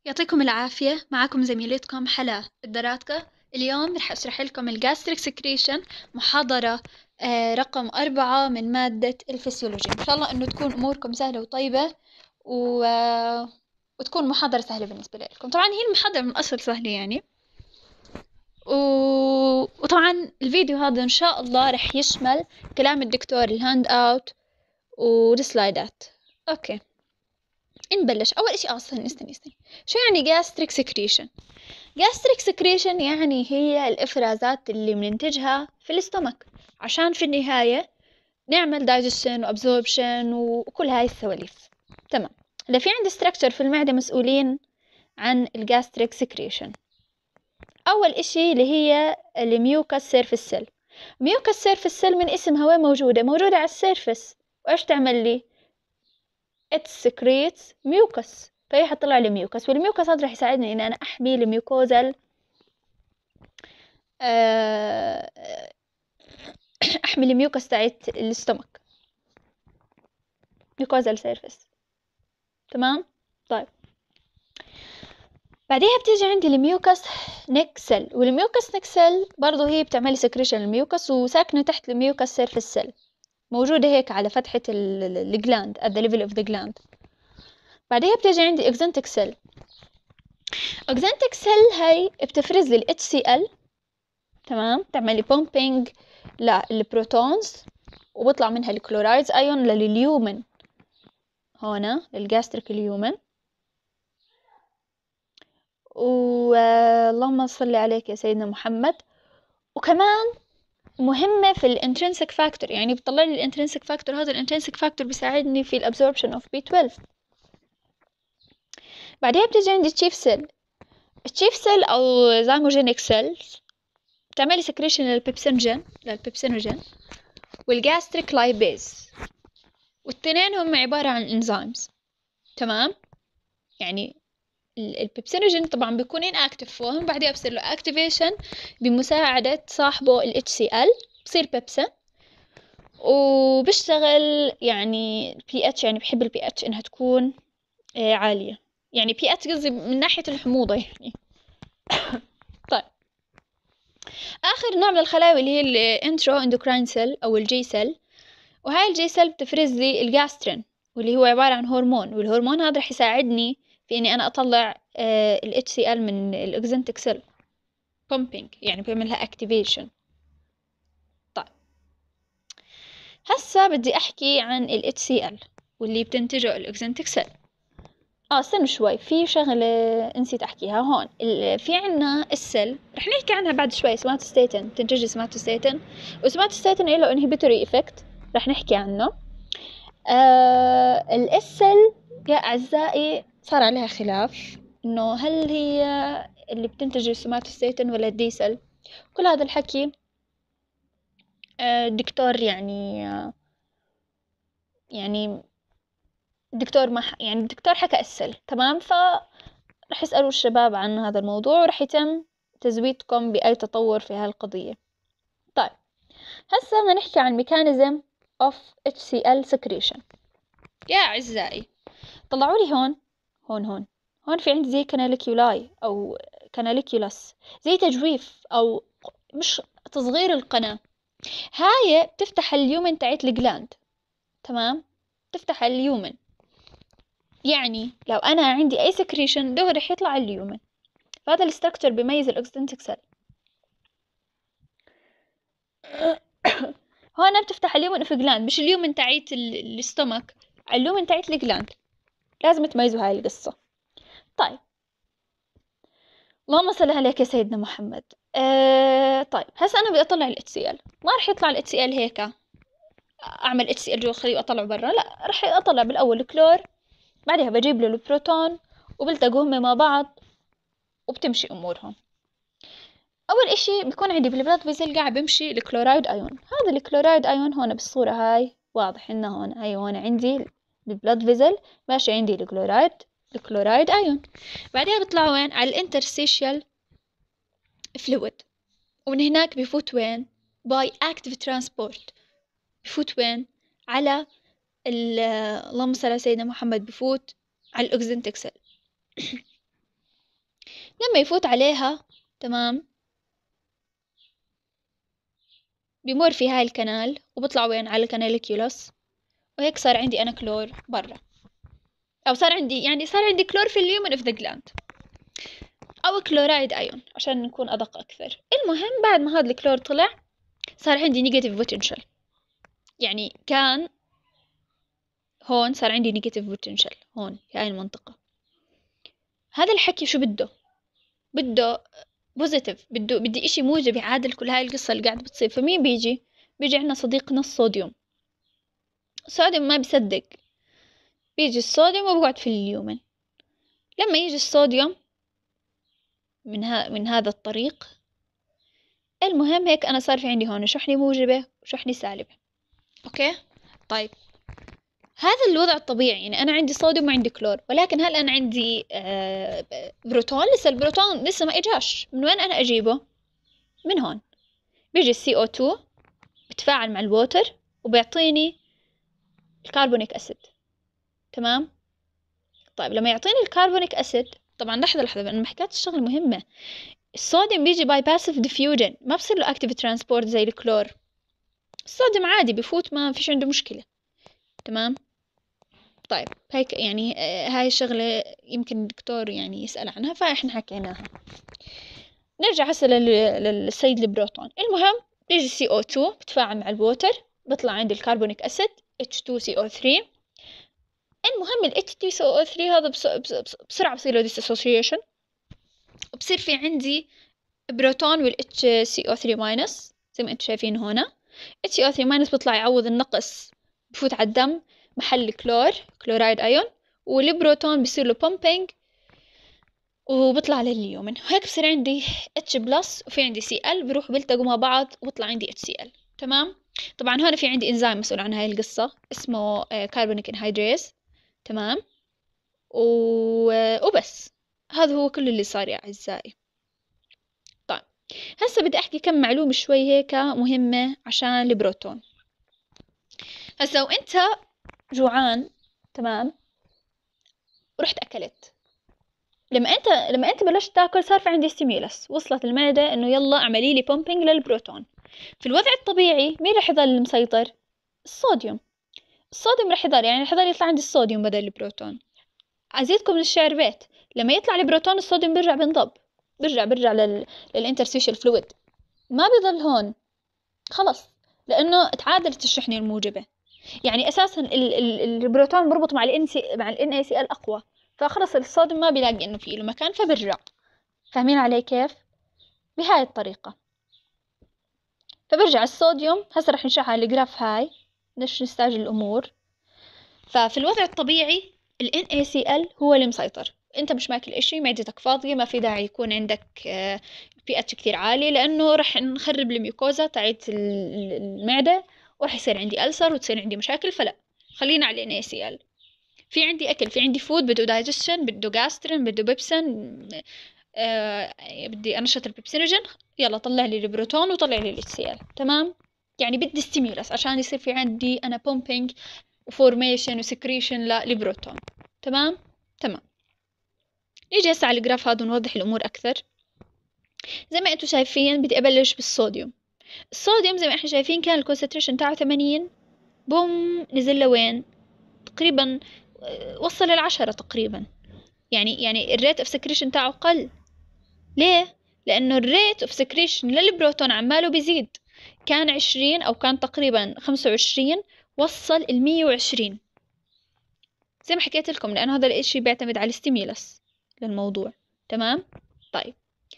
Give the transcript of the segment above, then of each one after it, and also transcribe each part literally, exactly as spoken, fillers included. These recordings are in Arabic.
يعطيكم العافية. معكم زميلتكم حلا الدراتقة. اليوم رح أشرح لكم الجاستريك سكريشن، محاضرة آه رقم أربعة من مادة الفسيولوجي. إن شاء الله إنه تكون أموركم سهلة وطيبة و... آه وتكون محاضرة سهلة بالنسبة لكم. طبعا هي المحاضرة من الأصل سهلة يعني و... وطبعا الفيديو هذا إن شاء الله رح يشمل كلام الدكتور، الهاند أوت والسلايدات. أوكي، نبلش. أول إشي أصلا استني استني شو يعني gastric secretion؟ gastric secretion يعني هي الإفرازات اللي بننتجها في الاستومك عشان في النهاية نعمل digestion و absorption وكل هاي السواليف. تمام. هلا في عندي structure في المعدة مسؤولين عن الجاستريك secretion. أول إشي اللي هي الميوكس سيرفس سيل. ميوكس سيرفس سيل من اسمها وين موجودة؟ موجودة على السيرفس. وإيش تعمل لي؟ it secretes mucus، فهي حتطلع لي ميوكس، والميوكس هذا راح يساعدني إن أنا أحمي الميوكوزال أه أحمي الميوكس تاعت الاستومك، ميوكوزال سيرفيس. تمام. طيب بعديها بتيجي عندي الميوكس نيك سيل، والميوكس نيك سيل برضو هي بتعمل سكريشن الميوكس وساكنة تحت الميوكس سيرفيس سيل، موجودة هيك على فتحة الجلاند at the level of the gland. بعديها بتيجي عندي اكزنتك سيل. اكزنتك سيل هاي بتفرز لي ال إتش سي إل. تمام. تعملي بومبينج للبروتونز وبطلع منها الكلورايدز ايون لليومن، هنا للجاستريك اليومن. واللهم صل عليك يا سيدنا محمد. وكمان مهمة في الانترنسك فاكتور، يعني بتطلع لي الانترنسك فاكتور، هذا الانترنسك فاكتور بيساعدني في الابزوربشن اوف بي اثناشر. بعدها بتيجي عندي التشيف سيل. التشيف سيل او زيموجينيك سيلز بتعملي سكريشن للبيبسينوجين للبيبسينوجين والجاستريك لايبيز، والتنين هم عبارة عن انزيمز. تمام. يعني البيبسينوجين طبعا بيكون inactive فورم، بعدها بصير له activation بمساعدة صاحبه ال إتش سي إل، بصير بيبسين وبيشتغل. يعني بي اتش، يعني بحب البي اتش انها تكون آه عالية، يعني بي اتش قصدي من ناحية الحموضة يعني. طيب آخر نوع من الخلايا اللي هي الانترو اندوكراين سيل أو الجي سيل، وهاي الجي سيل بتفرز لي الجاسترين واللي هو عبارة عن هرمون، والهرمون هذا رح يساعدني في إني أنا أطلع آه ال إتش سي إل من الإكزنتك سيل pumping، يعني بيعملها activation. طيب هسا بدي أحكي عن ال إتش سي إل واللي بتنتجه الإكزنتك سيل. اه استنوا شوي، في شغلة نسيت أحكيها هون. في عنا السيل رح نحكي عنها بعد شوي، سوماتوستاتين، تنتج سوماتوستاتين، وسوماتوستاتين له inhibitory effect رح نحكي عنه. آه السيل يا أعزائي صار عليها خلاف إنه هل هي اللي بتنتج السوماتوستاتين ولا الدي سيل. كل هذا الحكي الدكتور يعني يعني الدكتور ما يعني الدكتور حكى السل. تمام. فرح يسألوا الشباب عن هذا الموضوع ورح يتم تزويدكم بأي تطور في هالقضية. طيب هسا بدنا نحكي عن mechanism of إتش سي إل secretion. يا أعزائي طلعوا لي هون هون هون هون في عندي زي كاناليكيولاي أو كاناليكيولاس، زي تجويف أو مش تصغير القناة. هاي بتفتح اليومن تاعت الجلاند. تمام. تفتح اليومن، يعني لو أنا عندي أي سكريشن ده رح يطلع اليومن. فهذا الستركتشر بيميز الأكسنتك سيل. هون بتفتح اليومن في جلاند، مش اليومن تاعيت الاستومك، اليومن تاعيت الجلاند. لازم تميزوا هاي القصة. طيب اللهم صل عليك يا سيدنا محمد. آه طيب هسا أنا بدي أطلع ال إتش سي إل، ما رح يطلع ال إتش سي إل هيك أعمل إتش سي إل جوا الخلية وأطلعه برا، لا، رح أطلع بالأول كلور، بعدها بجيب له البروتون وبلتقوهم مع بعض وبتمشي أمورهم. أول إشي بيكون عندي بالبلاد فيزل قاعد بمشي الكلورايد أيون. هذا الكلورايد أيون هون بالصورة هاي واضح إنه هون، هاي هون عندي البلاد فيزل ماشي عندي الكلورايد الكلورايد أيون. بعدها بيطلع وين؟ على الانترستيشيال فلويد، ومن هناك بفوت وين؟ باي اكتيف ترانسبورت. بفوت وين؟ على اللهم صل على سيدنا محمد، بفوت على الأكزنتك سيل. لما يفوت عليها تمام بيمر في هاي الكنال وبطلع وين على الكناليكيولوس، وهيك صار عندي أنا كلور برا، أو صار عندي يعني صار عندي كلور في اليومن اوف ذا جلاند، أو كلورايد أيون عشان نكون أدق أكثر. المهم بعد ما هذا الكلور طلع صار عندي نيجاتيف بوتنشال، يعني كان هون صار عندي نيجاتيف بوتنشال هون في هاي المنطقة. هذا الحكي شو بده؟ بده بوزيتيف، بده بدي إشي موجب يعادل كل هاي القصة اللي قاعدة بتصير. فمين بيجي؟ بيجي عنا صديقنا الصوديوم. الصوديوم ما بيصدق، بيجي الصوديوم وبقعد في اليومن. لما يجي الصوديوم من, ها من هذا الطريق، المهم هيك أنا صار في عندي هون شحنة موجبة وشحنة سالبة. أوكي طيب هذا الوضع الطبيعي، يعني أنا عندي صوديوم وعندي كلور، ولكن هل أنا عندي آه بروتون؟ لسه البروتون لسه ما إجاش. من وين أنا أجيبه؟ من هون بيجي السي او تو بتفاعل مع الووتر وبيعطيني الكربونيك أسيد. تمام. طيب لما يعطيني الكربونيك أسيد، طبعا لحظة لحظة أنا ما حكيت الشغلة مهمة. الصوديوم بيجي باي باسيف ديفيوجن، ما بصير له اكتيف ترانسبورت زي الكلور. الصوديوم عادي بفوت ما فيش عنده مشكلة. تمام. طيب هيك يعني آه هاي الشغلة يمكن الدكتور يعني يسأل عنها فاحنا حكيناها. نرجع هسه للسيد البروتون. المهم بيجي سي او تو بتفاعل مع الووتر، بطلع عندي الكربونيك أسيد اتش تو سي او ثري. المهم ال اتش تو سي او ثري هذا بس بس بس بسرعة بصير له dissociation، وبصير في عندي بروتون وال اتش سي او ثري ماينس زي ما انتم شايفين هنا. اتش سي او ثري ماينس بيطلع يعوض النقص، بفوت على الدم محل كلور كلورايد ايون، والبروتون بيصير له بومبينج وبطلع لليومن. وهيك بصير عندي اتش بلس وفي عندي سي ال بروح بيلتقوا مع بعض وبطلع عندي اتش سي ال. تمام. طبعا هون في عندي انزيم مسؤول عن هاي القصة اسمه كاربونيك انهيدريز. تمام. وبس هذا هو كل اللي صار يا أعزائي. طيب هسه بدي أحكي كم معلومة شوي هيك مهمة عشان البروتون. هسه وأنت جوعان تمام ورحت أكلت، لما أنت لما أنت بلشت تاكل صار في عندي ستيميولس، وصلت المعدة إنه يلا اعملي لي بومبينج للبروتون. في الوضع الطبيعي مين رح يضل المسيطر؟ الصوديوم. الصوديوم رح يضل، يعني رح يضل يطلع عندي الصوديوم بدل البروتون. أزيدكم من الشعر بيت، لما يطلع البروتون الصوديوم بيرجع بنضب، بيرجع بيرجع لل للانترستيشال فلويد، ما بيضل هون خلص، لأنه تعادلت الشحنة الموجبة. يعني أساسا ال ال البروتون مربوط مع ال مع ال إن إيه سي إل أقوى، فخلص الصوديوم ما بيلاقي إنه فيه له مكان فبرجع. فاهمين علي كيف؟ بهاي الطريقة. فبرجع الصوديوم. هسه رح نشرح على الجراف هاي ليش نستعجل الأمور. ففي الوضع الطبيعي ال إن إيه سي إل هو اللي مسيطر، انت مش ماكل اشي، معدتك فاضية، ما في داعي يكون عندك بي اتش كتير عالي، لانه رح نخرب الميوكوزا تاعت المعدة ورح يصير عندي ألسر وتصير عندي مشاكل. فلا، خلينا على ال إن إيه سي إل. في عندي اكل، في عندي فود بده دايجستشن، بده جاسترين، بده بيبسن، آه بدي انشط البيبسينوجين، يلا طلع لي البروتون وطلع لي ال اتش سي إل. تمام. يعني بدي ستيمولس عشان يصير في عندي انا بومبينج وفورميشن وسكريشن للبروتون. تمام. تمام. نيجي هسه على الجراف هذا ونوضح الامور اكثر. زي ما انتم شايفين بدي ابلش بالصوديوم. الصوديوم زي ما احنا شايفين كان الكونسنتريشن تاعه ثمانين، بوم نزل لوين؟ تقريبا وصل للعشرة تقريبا. يعني يعني الريت اوف سكريشن تاعه قل. ليه؟ لانه الريت اوف سكريشن للبروتون عماله بيزيد، كان عشرين او كان تقريبا خمسة وعشرين، وصل المية وعشرين زي ما حكيت لكم، لأنه هذا الإشي بيعتمد على الستيميولس للموضوع. تمام. طيب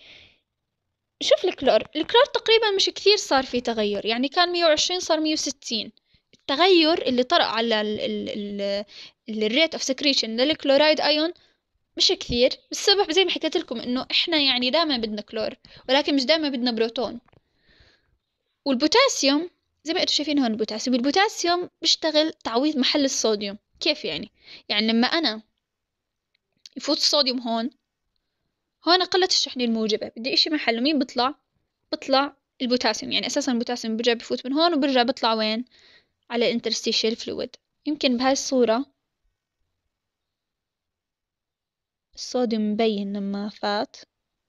شوف الكلور. الكلور تقريبا مش كثير صار في تغير، يعني كان مية وعشرين صار مية وستين. التغير اللي طرأ على الريت اوف سكريشن للكلورايد ايون مش كثير، السبب زي ما حكيت لكم انه احنا يعني دائما بدنا كلور ولكن مش دائما بدنا بروتون. والبوتاسيوم زي ما انتم شايفين هون، البوتاسيوم البوتاسيوم بيشتغل تعويض محل الصوديوم. كيف يعني؟ يعني لما انا يفوت الصوديوم هون، هون قلت الشحنة الموجبة، بدي اشي محله، مين بطلع؟ بطلع البوتاسيوم. يعني اساسا البوتاسيوم برجع بفوت من هون وبرجع بطلع وين؟ على الانترستيشيال فلويد. يمكن بهاي الصورة الصوديوم مبين لما فات.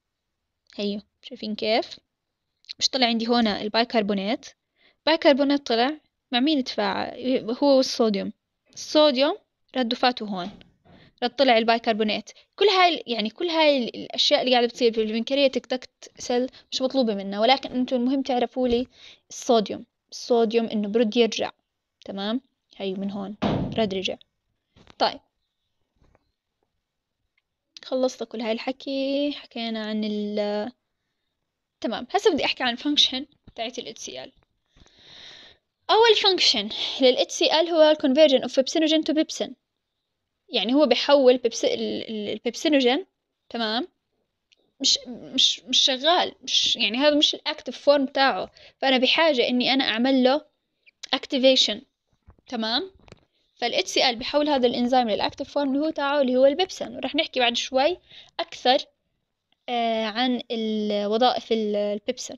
هيو شايفين كيف؟ مش طلع عندي هنا البايكربونات، بايكربونات طلع مع مين تفاعل؟ هو والصوديوم، الصوديوم ردوا فاتوا هون، رد طلع البايكربونات. كل هاي يعني كل هاي الأشياء اللي قاعدة بتصير في البنكرياتيك دكت سيل مش مطلوبة منا، ولكن أنتم المهم تعرفوا لي الصوديوم، الصوديوم إنه برد يرجع. تمام، هاي من هون رد رجع. طيب خلصت كل هاي الحكي، حكينا عن ال تمام. هسه بدي أحكي عن الفانكشن تاعت ال إتش سي إل. أول فانكشن لل إتش سي إل هو conversion of pepsinogen to pepsin، يعني هو بيحول بيبس... البيبسينوجين، تمام، مش مش مش شغال، مش يعني هذا مش الاكتف فورم بتاعه، فانا بحاجه اني انا اعمل له اكتيفيشن. تمام، فال إتش سي إل بيحول هذا الانزيم للاكتف فورم اللي هو تاعه اللي هو البيبسين، ورح نحكي بعد شوي اكثر آه عن الوظائف البيبسين.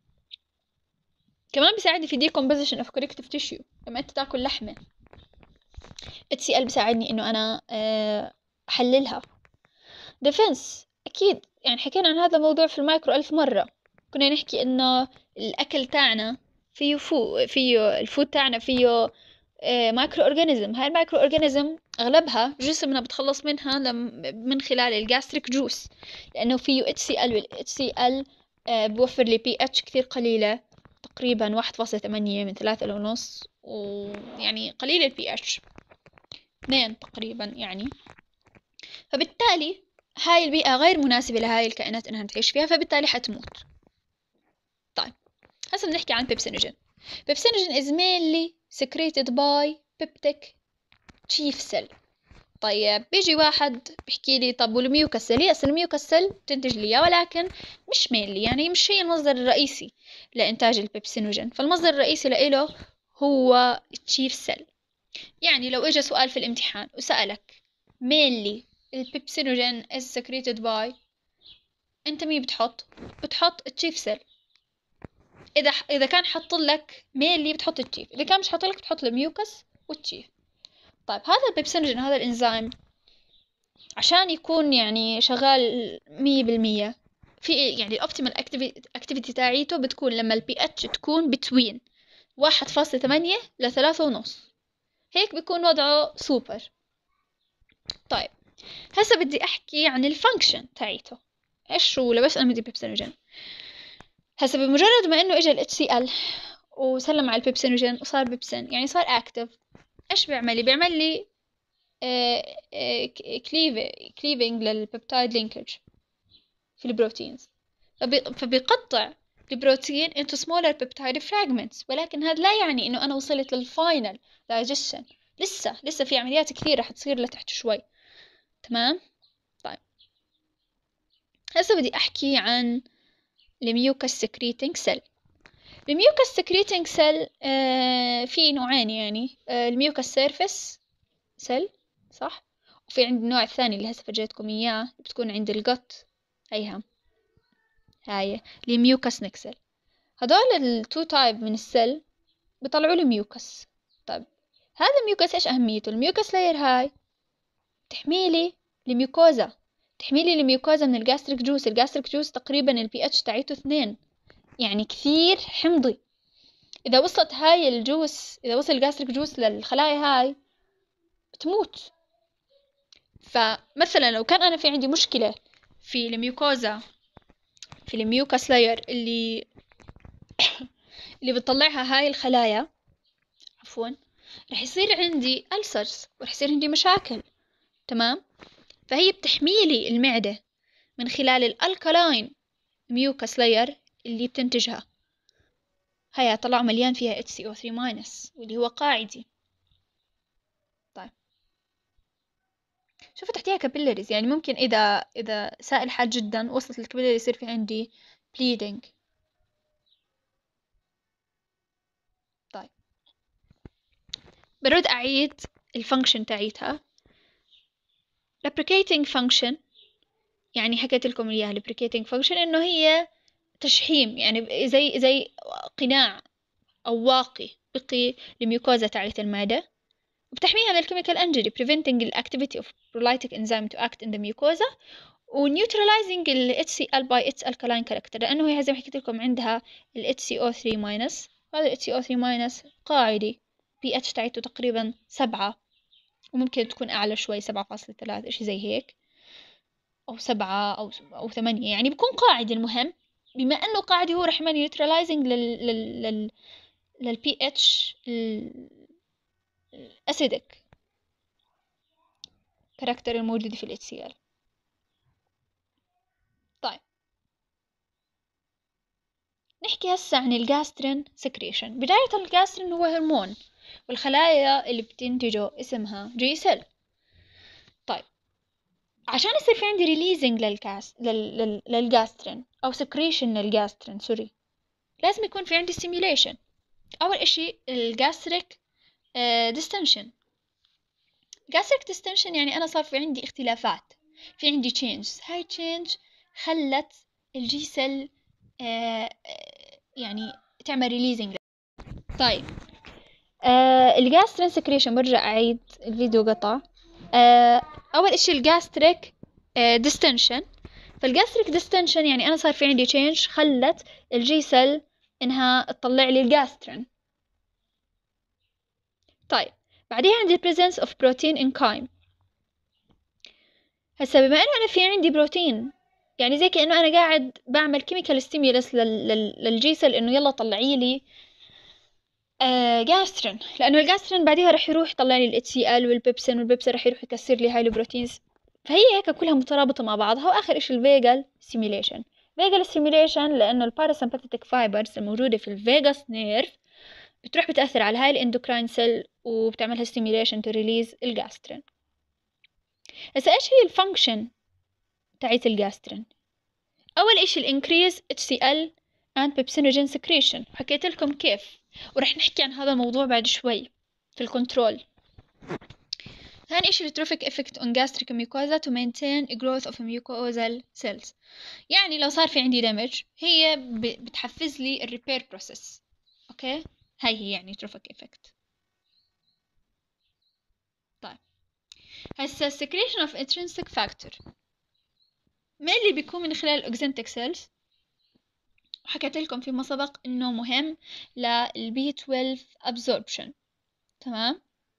كمان بيساعدني في decomposition of corrective tissue. لما انت تاكل لحمه إتش سي إل بيساعدني انه انا آه احللها. defense أكيد، يعني حكينا عن هذا الموضوع في المايكرو ألف مرة. كنا نحكي إنه الأكل تاعنا فيه فو فيه الفود تاعنا فيه آه مايكرو أورجانيزم. هاي المايكرو أورجانيزم أغلبها جسمنا بتخلص منها لم من خلال الجاستريك جوس، لأنه فيه إتش سي إل، وال إتش سي إل آه بوفر لي بي إتش كثير قليلة، تقريبا واحد فاصلة ثمانية من ثلاثة إلى ونص، ويعني قليل البي إتش اثنين تقريبا يعني. فبالتالي هاي البيئة غير مناسبة لهاي الكائنات إنها تعيش فيها، فبالتالي حتموت. طيب هسه بنحكي عن بيبسينوجين. بيبسينوجين is mainly secreted by peptic chief cell. طيب بيجي واحد بيحكي لي طب والميوكس سيل؟ يس الميوكس سيل بتنتج لي، ولكن مش مينلي، يعني مش هي المصدر الرئيسي لإنتاج البيبسينوجين. فالمصدر الرئيسي لإله هو التشيف سيل. يعني لو إجا سؤال في الامتحان وسألك mainly البيبسينوجين is secreted by، انت مين بتحط؟ بتحط التشيف سيل. اذا اذا كان حط لك ميلي بتحط التشيف، اذا كان مش حط لك بتحط الميوكس والتشيف. طيب هذا البيبسينوجين، هذا الانزيم عشان يكون يعني شغال مية بالمية في يعني الاوبتيمال اكتيفيتي تاعيته بتكون لما البي اتش تكون بتوين واحد فاصلة ثمانية لثلاثة ونص، هيك بيكون وضعه سوبر. طيب هسه بدي احكي عن الفانكشن تاعيته، ايش هو بس انا بدي بيبسينوجين. هسه بمجرد ما انه اجى ال إتش سي إل وسلم على البيبسينوجين وصار بيبسين، يعني صار اكتف، ايش بيعمل لي؟ بيعمل لي كليفينج للبيبتايد لينكج في البروتينز، فبيقطع البروتين into smaller peptide fragments. ولكن هذا لا يعني انه انا وصلت للفاينل digestion، لسه لسه في عمليات كثيرة حتصير لتحت شوي. تمام. طيب هسه بدي احكي عن الميوكس سكريتنج سيل. الميوكس سكريتنج سيل في نوعين، يعني آه الميوكس سيرفيس سيل صح، وفي عند النوع الثاني اللي هسه فرجيتكم اياه بتكون عند الجت، هيها هاي الميوكس نكسل. هدول التو تايب من السيل بيطلعوا لي ميوكس. طيب هذا الميوكس ايش اهميته؟ الميوكس لاير هاي تحميلي الميوكوزا، تحميلي الميوكوزا من الجاستريك جوس. الجاستريك جوس تقريبا البي اتش تاعيته اثنين، يعني كثير حمضي. إذا وصلت هاي الجوس، إذا وصل الجاستريك جوس للخلايا هاي بتموت. فمثلا لو كان أنا في عندي مشكلة في الميوكوزا، في الميوكاس لاير اللي اللي بتطلعها هاي الخلايا، عفوا، رح يصير عندي ألسرز ورح يصير عندي مشاكل. تمام. فهي بتحميلي المعدة من خلال الألكالاين ميوكاس لاير اللي بتنتجها. هيا طلع مليان فيها إتش سي أو ثري ماينس واللي هو قاعدي. طيب شوفوا تحتيها كابيلاريز، يعني ممكن إذا إذا سائل حاد جدا وصلت الكابيلاري يصير في عندي bleeding. طيب برد أعيد الفانكشن تاعيتها. lubricating function، يعني حكيت لكم إياها lubricating function إنه هي تشحيم، يعني زي زي قناع أو واقي بقي الميوكوزا تاعت المعدة، وبتحميها من الكيميكال انجري preventing the activity of prolytic enzyme to act in the mucosa، ونيوتراليزنج ال إتش سي إل by its alkaline character، لأنه هي زي ما حكيت لكم عندها ال إتش سي أو ثري minus. هذا ال إتش سي أو ثري minus قاعدي pH تاعته تقريبا سبعة، وممكن تكون أعلى شوي سبعة فاصلة ثلاثة إشي زي هيك، أو سبعة أو أو ثمانية، يعني بيكون قاعدي. المهم بما إنه قاعدي هو رح يعمل نيوتراليزنج لل لل لل لل pH الأسيدك كاركتر الموجود في ال إتش سي إل. طيب نحكي هسه عن الجاسترين سكريشن. بداية الجاسترين هو هرمون، والخلايا اللي بتنتجه اسمها جي سيل. طيب عشان يصير في عندي ريليزنج للكاس لل... لل... للجاسترين أو سكريشن للجاسترين سوري، لازم يكون في عندي ستيميوليشن. أول إشي الجاستريك ديستنشن. جاستريك ديستنشن يعني أنا صار في عندي اختلافات، في عندي changes. هاي change خلت الجي سيل آه يعني تعمل ريليزنج. طيب آه الجاسترين سكريشن، برجع أعيد الفيديو قطع. آه أول إشي الجاستريك آه ديستنشن. فالجاستريك ديستنشن يعني أنا صار في عندي change خلت الجي سيل إنها تطلع لي الجاسترين. طيب بعدين عندي presence of protein in chyme. هسا بما إنه أنا في عندي بروتين، يعني زي كأنه أنا قاعد بعمل chemical stimulus لل لل للجي سيل إنه يلا طلعي لي آه جاسترين، لأنه الجاسترين بعدها رح يروح يطلع لي ال إتش سي إل والبيبسين، والبيبسين رح يروح يكسر لي هاي البروتينز. فهي هيك كلها مترابطة مع بعضها. وآخر إشي الفيجال stimulation. فيجال stimulation لأنه الباراسمباثيك فايبرز الموجودة في الفيجاس نيرف بتروح بتأثر على هاي الاندوكراين سيل وبتعملها stimulation to release الجاسترين. هسا إيش هي الفانكشن تاعت الجاسترين؟ أول إشي الانكريز إتش سي إل and pepsinogen secretion، حكيت لكم كيف، ورح نحكي عن هذا الموضوع بعد شوي في الكنترول. ثاني إشي التروفيك effect on gastric mucosa to maintain growth of mucosal cells. يعني لو صار في عندي damage هي بتحفز لي الريبير process. أوكي هاي هي يعني تروفيك effect. طيب هسا secretion of intrinsic factor ما اللي بيكون من خلال الأوكزنتيك سيلز. وحكيت لكم فيما سبق إنه مهم للبي اثنا عشر absorption. تمام.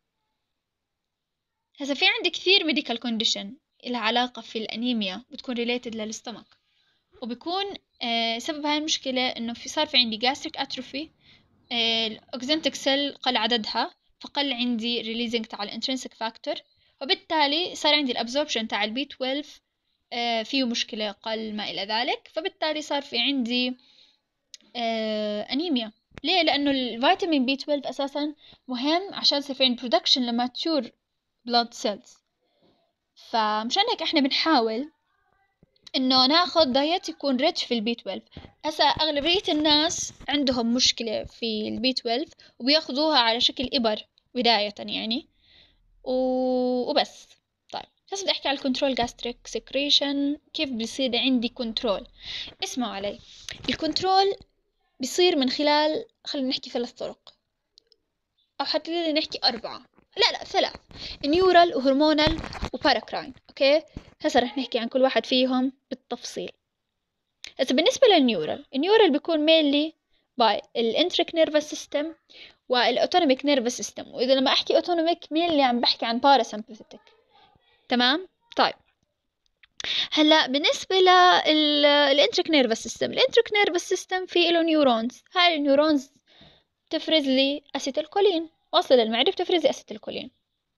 هسا في عندي كثير medical condition لها علاقة في الأنيميا بتكون related للستمك، وبيكون آه سبب هاي المشكلة إنه في صار في عندي gastric atrophy، آه الأوكزنتيك سيل قل عددها، فقل عندي releasing تاع الانترنسك فاكتور، وبالتالي صار عندي الابزوربشن تاع البي اثنا عشر آه فيه مشكلة قل ما إلى ذلك، فبالتالي صار في عندي آه أنيميا. ليه؟ لأنه الفيتامين بي اثنا عشر أساسا مهم عشان يصير في عندي برودكشن لماتشور blood cells. فمشان هيك احنا بنحاول انه ناخذ دايت يكون ريتش في البي اثنا عشر. هسا اغلبية الناس عندهم مشكلة في البي اثنا عشر وبياخذوها على شكل ابر بداية يعني وبس. طيب هسا بدي احكي على الكنترول جاستريك سكريشن، كيف بيصير عندي كنترول. اسمعوا علي. الكنترول بيصير من خلال، خلينا نحكي ثلاث طرق، او حتى نحكي اربعة، لا لا ثلاث: نيورال وهرمونال وباراكراين. اوكي هسه رح نحكي عن كل واحد فيهم بالتفصيل. هسه بالنسبة للنيورال، النيورال بيكون mainly by الانتريك نيرفس سيستم والاوتونوميك نيرفس سيستم. واذا لما احكي اوتونوميك mainly عم بحكي عن باراسمباثيك. تمام. طيب هلا بالنسبة للانتريك نيرفس سيستم، الانتريك نيرفس سيستم فيه له نيورونز. هاي النيورونز تفرز لي اسيتيلكولين، واصل المعدة بتفرز لي اسيتيلكولين.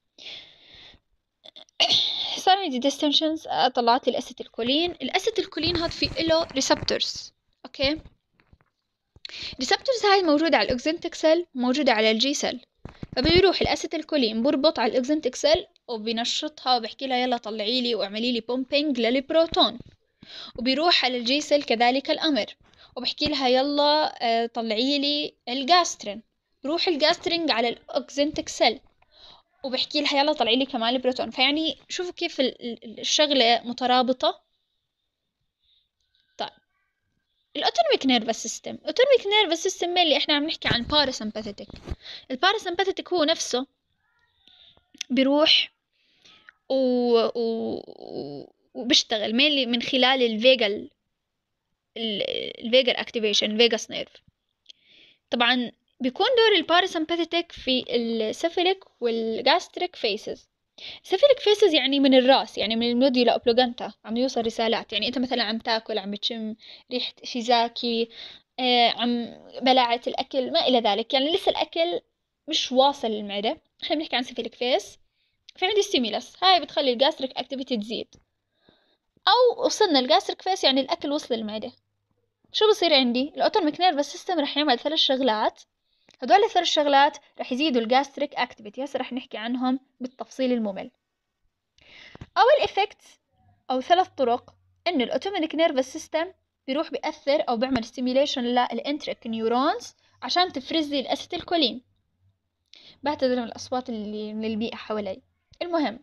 صار عندي ديستنشنز طلعت لي الاسيتيلكولين. الاسيتيلكولين هاد في له ريسبتورز. اوكي ريسبتورز هاي موجودة على الاوكزنتيك سيل، موجودة على الجي سيل. فبيروح الاسيتيلكولين بربط على الاوكزنتيك سيل وبنشطها وبحكي لها يلا طلعي لي واعملي لي بومبينج للبروتون، وبيروح على الجي سيل كذلك الامر وبحكي لها يلا طلعي لي الجاسترين. بروح الجاسترين على الاوكزنتيك سيل وبحكي لها يلا طلعي لي كمان البروتون. فيعني شوفوا كيف الشغلة مترابطة. طيب الاوتونوميك نيرفس سيستم، الاوتونوميك نيرفس سيستم اللي احنا عم نحكي عن باراسمباثيك. الباراسمباثيك هو نفسه بيروح و... و... وبيشتغل mainly من خلال الفيجال الفيجال اكتيفيشن فيجاس نيرف. طبعا بيكون دور الباراسمباثيك في السيفيليك والجاستريك فيسز. سيفيليك فيسز يعني من الراس، يعني من الميديولا اوبلونجاتا عم يوصل رسالات. يعني انت مثلا عم تاكل، عم بتشم ريحة شي زاكي، آه عم بلعت الاكل ما الى ذلك، يعني لسه الاكل مش واصل للمعدة، احنا بنحكي عن سيفيليك فيس. في عندي ستيميلس، هاي بتخلي الجاستريك اكتيفيتي تزيد. او وصلنا الجاستريك فيس يعني الاكل وصل للمعدة، شو بصير عندي؟ الاوتونوميك نيرفس سيستم رح يعمل ثلاث شغلات. هدول الثلاث شغلات رح يزيدوا الجاستريك اكتيفيتي، هسه رح نحكي عنهم بالتفصيل الممل. اول افكت او ثلاث طرق انه الاوتوميك نيرفس سيستم بيروح بيأثر او بيعمل ستيميوليشن للانتريك نيورونز عشان تفرز لي الاسيتيلكولين. بعتذر من الاصوات اللي من البيئة حوالي. المهم،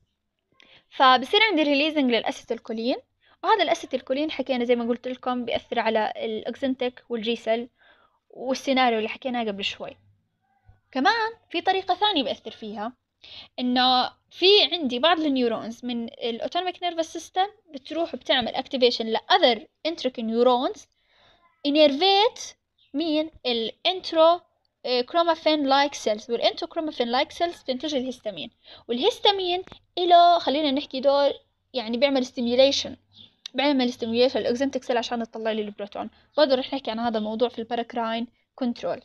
فبصير عندي ريليزنج للاسيتيلكولين، وهذا الاسيتيلكولين حكينا زي ما قلت لكم بيأثر على الاكزنتك والجي سيل والسيناريو اللي حكيناه قبل شوي. كمان في طريقة ثانية بأثر فيها، إنه في عندي بعض النيورونز من الأوتونوميك نيرفس سيستم بتروح بتعمل activation ل other enteric neurons innervate مين الانترو كرومافين لايك سيلز، والانترو كرومافين لايك سيلز تنتج الهستامين، والهستامين إله خلينا نحكي دور يعني بيعمل stimulation بعمل stimulation للأكزنتك سيل عشان تطلع لي البروتون. برضه رح نحكي عن هذا الموضوع في الباراكراين كنترول.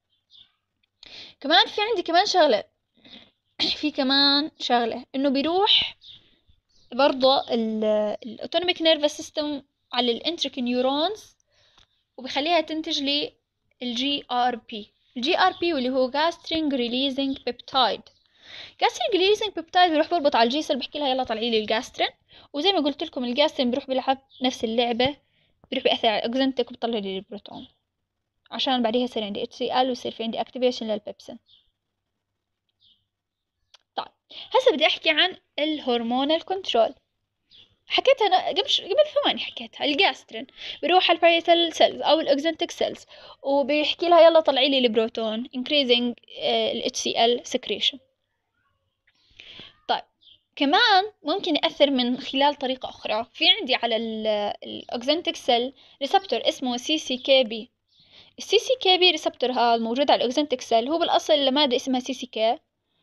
كمان في عندي كمان شغلة في كمان شغلة انه بيروح برضه الاوتونوميك نيرفس سيستم على الانتريك نيورونز وبخليها تنتج لي الجي ار بي. الجي ار بي واللي هو gastric releasing peptide. gastric releasing peptide بيروح بربط على الجي سيل بحكي لها يلا طلعي لي الجاسترين، وزي ما قلت لكم الجاسترين بيروح بيلعب نفس اللعبة، بيروح بيأثر على الاكزنتك وبيطلع لي البروتون عشان بعديها يصير عندي اتش سي ال ويصير في عندي اكتيفيشن للبيبسين. طيب هسه بدي احكي عن الهرمونال كنترول. حكيتها أنا قبل قبل ثواني، حكيتها الجاسترين بيروح على الباريتال سيلز او الاكزنتك سيلز وبيحكي لها يلا طلعي لي البروتون increasing ال اتش سي ال secretion. طيب كمان ممكن يأثر من خلال طريقة أخرى. في عندي على الاكزنتك سيل ريسبتور اسمه سي سي كي بي. السي سي كي بي ريسبتور هذا موجود على الاكزنتك سيل، هو بالأصل مادة اسمها سي سي كي.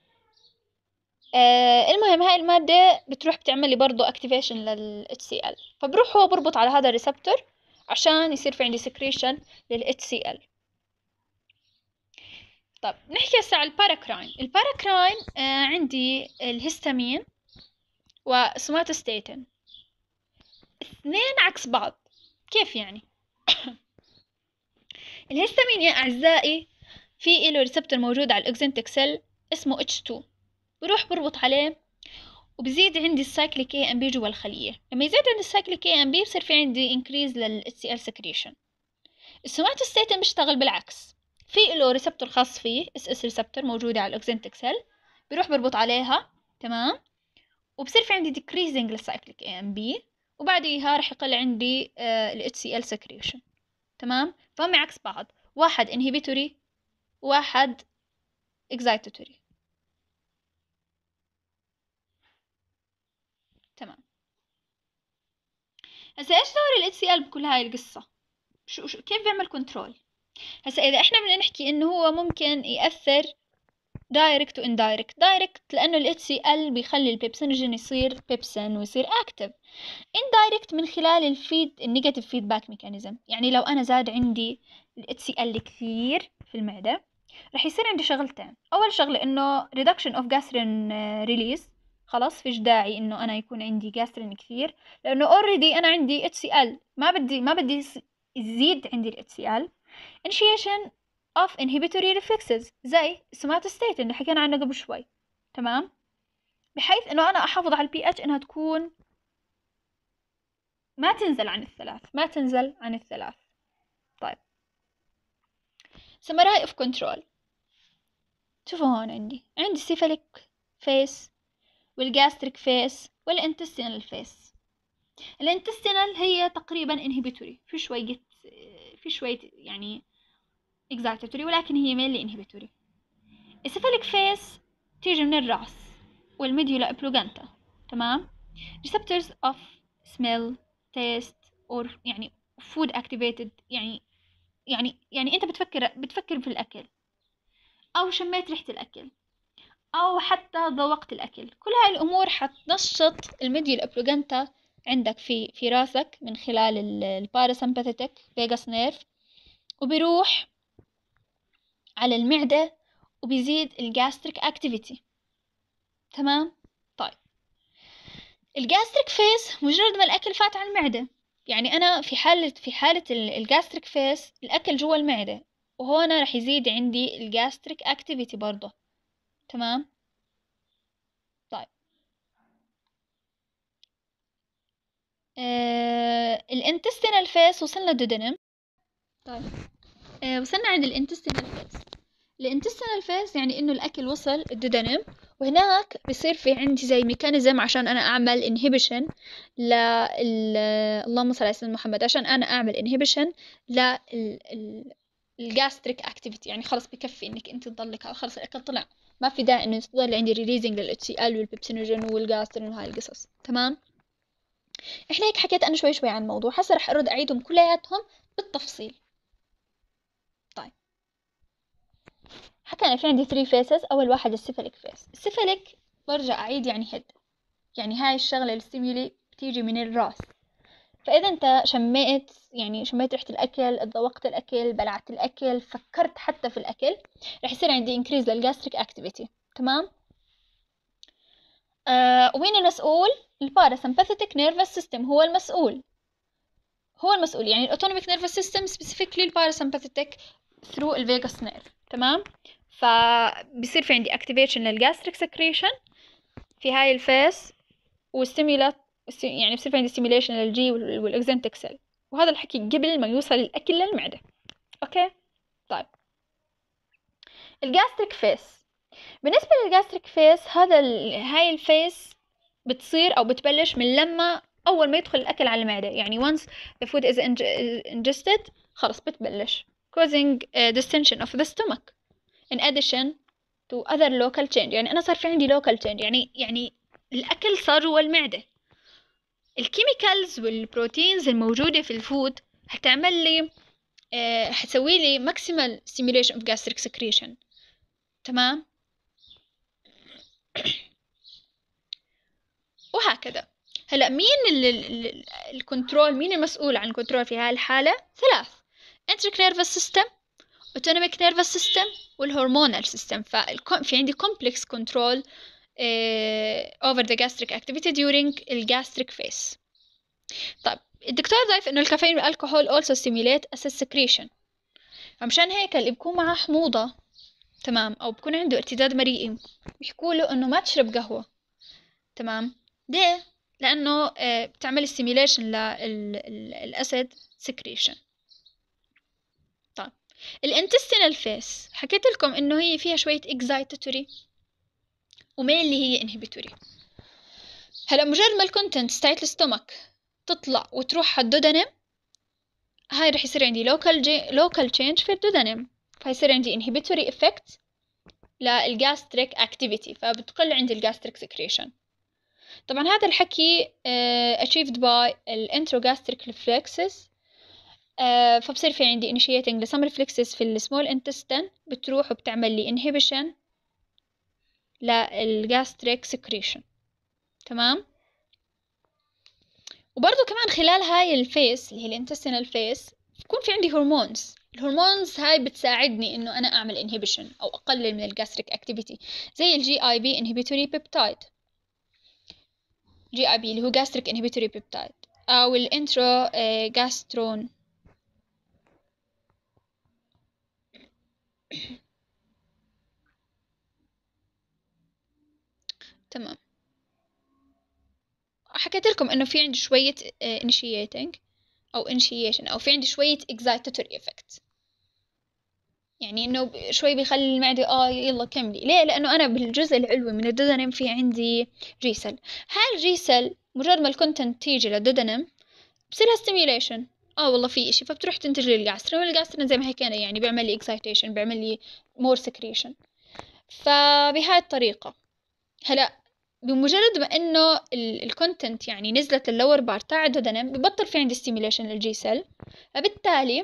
آه المهم هاي المادة بتروح بتعمل لي برضو activation لل اتش سي ال، فبروح هو بربط على هذا الريسبتور عشان يصير في عندي secretion لل اتش سي ال. طب نحكي هسه على الباراكراين. الباراكراين آه عندي الهستامين وسوماتوستاتين، اثنين عكس بعض. كيف يعني؟ الهستامين يا أعزائي في إله ريسبتور موجود على الأكزنتك سيل اسمه اتش تو، بروح بربط عليه وبزيد عندي السايكليك اي ام بي جوا الخلية. لما يزيد عندي السايكليك اي ام بي بصير في عندي انكريز لل اتش سي ال secretion. السوماتوستاتين بيشتغل بالعكس، في له ريسبتور خاص فيه اس اس ريسبتور موجودة على الاكزنتك سيل، بيروح بربط عليها تمام، وبصير في عندي decreasing للسايكليك اي ام بي، وبعديها رح يقل عندي ال اتش سي ال secretion. تمام، فهم عكس بعض، واحد inhibitory واحد excitatory. تمام، هسا ايش دور ال اتش سي ال بكل هاي القصة؟ شو, شو كيف بيعمل كنترول؟ هسا إذا إحنا بدنا نحكي إنه هو ممكن يأثر دايركت واندايركت. دايركت لأنه ال اتش سي ال بيخلي البيبسينوجين يصير بيبسين ويصير أكتف. اندايركت من خلال الفيد النيجاتيف فيدباك ميكانيزم. يعني لو أنا زاد عندي ال اتش سي ال كثير في المعدة رح يصير عندي شغلتين. أول شغلة إنه reduction of gastrin release، خلاص فيش داعي إنه أنا يكون عندي gastrin كثير لأنه already أنا عندي اتش سي ال، ما بدي ما بدي يزيد عندي ال اتش سي ال. initiation of inhibitory reflexes زي somatostatin اللي حكينا عنه قبل شوي. تمام، بحيث انه انا احافظ على البي اتش انها تكون ما تنزل عن الثلاث ما تنزل عن الثلاث. طيب summary of control. شوفوا هون عندي عندي cephalic face والgastric face والintestinal face. الانتستينال هي تقريبا inhibitory، في شوية في شوية يعني excitatory ولكن هي mainly inhibitory. السيفاليك فيس تيجي من الرأس والميديولا ابلوغانتا. تمام، receptors of smell, taste or يعني food activated يعني يعني يعني أنت بتفكر بتفكر في الأكل أو شميت ريحة الأكل أو حتى ذوقت الأكل، كل هاي الأمور حتنشط الميديا الأبلوجنتا عندك في في راسك من خلال الباراسمباثيتك فيجاس نيرف، وبيروح على المعدة وبيزيد الجاستريك اكتيفيتي. تمام. طيب الجاستريك فيس مجرد ما الأكل فات على المعدة، يعني أنا في حالة في حالة الجاستريك فيس الأكل جوا المعدة، وهنا رح يزيد عندي الجاستريك اكتيفيتي برضه. تمام. طيب آه الانتستينال فيس وصلنا دودنم. طيب آه وصلنا عند الانتستينال فيس. الانتستينال فيس يعني انه الاكل وصل الدودنم، وهناك بصير في عندي زي ميكانيزم عشان انا اعمل انهبيشن ل اللهم صل على سيدنا محمد، عشان انا اعمل انهبيشن ل الجاستريك اكتيفيتي. يعني خلص بكفي انك انت تضلك خلص الاكل طلع، ما في داعي انه تضل عندي ريليزنج للاتش سي ال والبيبسينوجين والجاسترين وهاي القصص. تمام. احنا هيك حكيت انا شوي شوي عن الموضوع، هسه رح ارد اعيدهم كلياتهم بالتفصيل. طيب حكينا في عندي ثري فيسز. اول واحد السيفاليك فيس. السيفاليك برجع اعيد يعني هيد، يعني هاي الشغله الستيمولي بتيجي من الراس. فاذا انت شميت يعني شميت ريحه الاكل، ذوقت الاكل، بلعت الاكل، فكرت حتى في الاكل، رح يصير عندي انكريز للجاستريك اكتيفيتي. تمام. آه ومين المسؤول؟ الباراسمباثيتك نيرفس سيستم هو المسؤول، هو المسؤول يعني الاوتونوميك نيرفس سيستم سبيسيفيكلي الباراسمباثيتك ثرو الفيجاس نيرف. تمام. فبصير في عندي اكتيفيشن للجاستريك سكريشن في هاي الفيس، والستيمولات يعني بصير في عندي ستيميوليشن للجي والاكزنتك سيل، وهذا الحكي قبل ما يوصل الاكل للمعده. اوكي. طيب الجاستريك فيس. بالنسبه للجاستريك فيس هذا ال... هاي الفيس بتصير او بتبلش من لما اول ما يدخل الاكل على المعده، يعني once the food is ingested خلص بتبلش causing uh, distension of the stomach in addition to other local change. يعني انا صار في عندي local change، يعني يعني الاكل صار جوا المعده، الكيميكالز والبروتينز الموجوده في الفود هتعمل لي أه هتسوي لي maximal stimulation of gastric secretion. تمام. وهكذا. هلا مين الكنترول، مين المسؤول عن الكنترول في هاي الحالة؟ ثلاث: enteric nervous system، autonomic nervous system، والهرمونال system. ففي عندي complex control uh, over the gastric activity during الجاستريك phase. طيب الدكتور ضايف انه الكافيين والالكحول also stimulate acid secretion، فمشان هيك اللي بكون معاه حموضة تمام او بكون عنده ارتداد مريئي بيحكوا له انه ما تشرب قهوة. تمام. ليه؟ لأنه بتعمل stimulation للأسيد secretion. طيب الانتستينال فيس حكيت لكم إنه هي فيها شوية excitatory ومين اللي هي inhibitory. هلا مجرد ما الكونتنت تاعت الستومك تطلع وتروح على الدودنم، هاي رح يصير عندي local local change في الدودنم، فيصير عندي inhibitory effect للجاستريك activity، فبتقل عندي الجاستريك secretion. طبعا هذا الحكي uh, achieved by الانتروجاستريك reflexes. uh, فبصير في عندي initiating لسم reflexes في السمول intestine بتروح وبتعمل لي inhibition للجاستريك secretion. تمام. وبرضو كمان خلال هاي الفيس اللي هي الانتستينال فيس بكون في عندي هرمونز. الهرمونز هاي بتساعدني انه انا اعمل inhibition او اقلل من الجاستريك activity، زي الجي اي بي inhibitory peptide، جي اي بي اللي هو gastric inhibitory peptide، او الانترو جاسترون. تمام. حكيت لكم انه في عندي شوية uh, initiating او initiation او في عندي شوية excitatory effect، يعني انه شوي بيخلي المعدة اه يلا كملي. ليه؟ لانه انا بالجزء العلوي من الدودنم في عندي جيسل. هاي الجيسل مجرد ما الكونتنت تيجي للدودنم بصيرها stimulation، اه والله في اشي، فبتروح تنتج لي الجاسترين، والجاسترين زي ما هيك أنا يعني بيعمل لي excitation، بيعمل لي more secretion. فبهاي الطريقة. هلا بمجرد ما انه الكونتنت يعني نزلت اللور بار تاع الدودنم ببطل في عندي ستيميوليشن للجي سيل، فبالتالي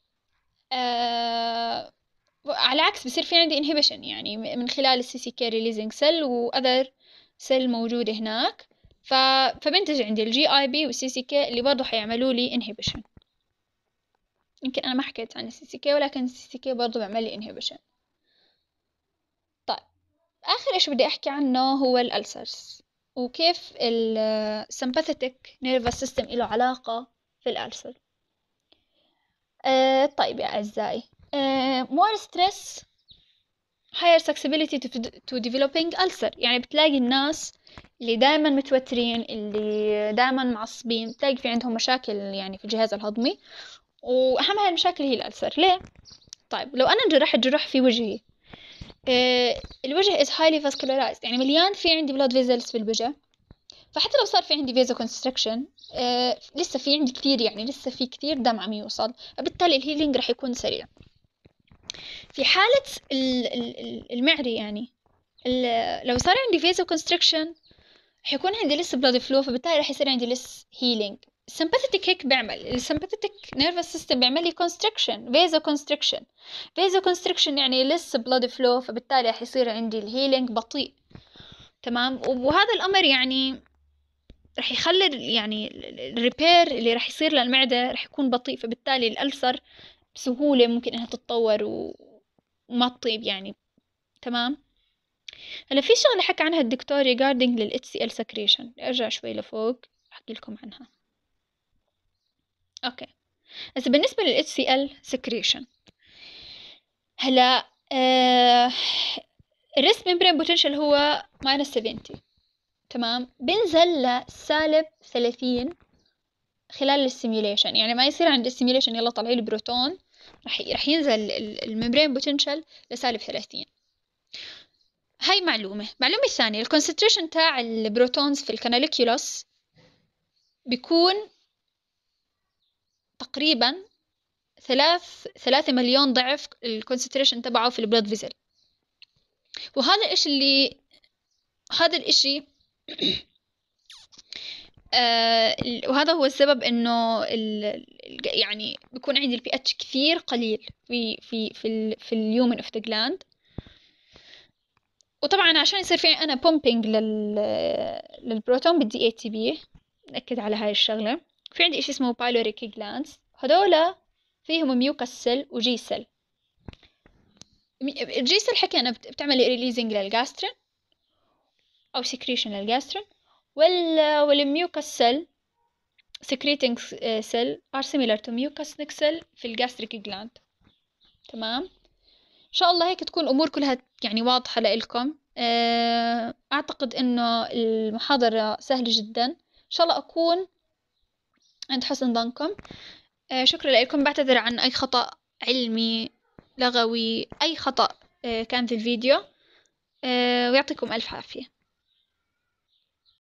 آه على العكس بصير في عندي inhibition يعني من خلال السي سي كي releasing cell و other cell موجودة هناك، ف... فبنتج عندي الجي اي بي والسي سي كي اللي برضو حيعملوا لي inhibition. يمكن انا ما حكيت عن السي سي كي، ولكن السي سي كي برضو بيعمل لي inhibition. طيب اخر اشي بدي احكي عنه هو الالسرز، وكيف ال sympathetic nervous system له علاقة في الالسر. أه طيب يا اعزائي، أه more stress higher susceptibility to, to developing ulcer. يعني بتلاقي الناس اللي دائما متوترين، اللي دائما معصبين، بتلاقي في عندهم مشاكل يعني في الجهاز الهضمي، واهم هاي المشاكل هي الألسر. ليه؟ طيب لو انا جرحت جرح في وجهي، آه الوجه is highly vascularized، يعني مليان في عندي blood vessels في الوجه، فحتى لو صار في عندي vasoconstriction آه لسه في عندي كثير، يعني لسه في كثير دم عم يوصل، فبالتالي الهيلينج رح يكون سريع. في حالة المعري يعني لو صار عندي vasoconstriction حيكون عندي لسه blood flow، فبالتالي رح يصير عندي لسه healing. السمباثيتك هيك بيعمل، السمباثيتك nervous system بيعمل لي constriction vasoconstriction vasoconstriction يعني لسه blood flow، فبالتالي رح يصير عندي الهيلينج بطيء. تمام، وهذا الأمر يعني رح يخلي يعني الريبير اللي رح يصير للمعدة رح يكون بطيء، فبالتالي الألسر بسهولة ممكن إنها تتطور و... وما تطيب يعني. تمام. هلا في شغلة حكى عنها الدكتور regarding لل إتش سي إل secretion، ارجع شوي لفوق احكي لكم عنها. اوكي، بس بالنسبة لل إتش سي إل secretion هلا آه الريست membrane potential هو minus سبعين، تمام، بنزل لسالب ثلاثين خلال السيميوليشن. يعني ما يصير عند السيميوليشن يلا طلعي لي بروتون، رح رح ينزل الممبرين بوتنشال لسالب ثلاثين. هاي معلومة. معلومة ثانية، الكونسنتريشن تاع البروتونز في الكاناليكيولوس بيكون تقريبا ثلاث ثلاثة مليون ضعف الكونسنتريشن تبعه في البلود فيزل. وهذا الاشي اللي هذا الاشي آه وهذا هو السبب انه ال... يعني بيكون عندي البي اتش كثير قليل في في في ال في اليومن اوف ذا جلاند. وطبعا عشان يصير في انا بومبينج لل للبروتون بدي اي تي بي، نأكد على هاي الشغلة. في عندي اشي اسمه بايلوريك جلاندز، هدول فيهم ميوكس سيل وجي سيل. الجي سيل حكينا بتعمل ريليزنج للجاسترين او سكريشن للجاسترين، وال والميوكس سيل secreting cell are similar to mucus cell في الجاستريك جلاند. تمام، ان شاء الله هيك تكون الامور كلها يعني واضحة لإلكم. اعتقد انه المحاضرة سهلة جدا، ان شاء الله اكون عند حسن ظنكم. شكرا لكم، بعتذر عن اي خطأ علمي لغوي، اي خطأ كان في الفيديو، ويعطيكم الف عافية.